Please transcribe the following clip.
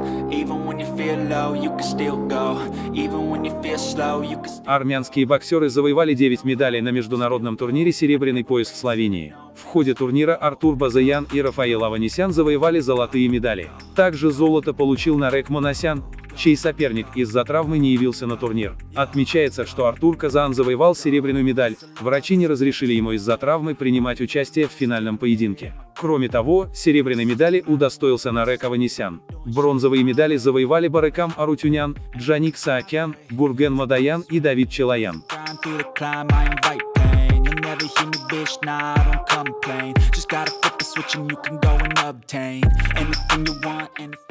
Even when you feel low, you can still go. Even when you feel slow, you can. Армянские боксеры завоевали 9 медалей на международном турнире «Серебряный пояс» в Словении. В ходе турнира Артур Базаян и Рафаэл Аванесян завоевали золотые медали. Также золото получил Нарек Манасян, чей соперник из-за травмы не явился на турнир. Отмечается, что Артур Казаан завоевал серебряную медаль, врачи не разрешили ему из-за травмы принимать участие в финальном поединке. Кроме того, серебряной медали удостоился Нарек Аванесян. Бронзовые медали завоевали Барекам Арутюнян, Джаник Саакян, Гурген Мадаян и Давид Челаян. Never hear me, bitch, nah, I don't complain. Just gotta flip the switch and you can go and obtain anything you want, anything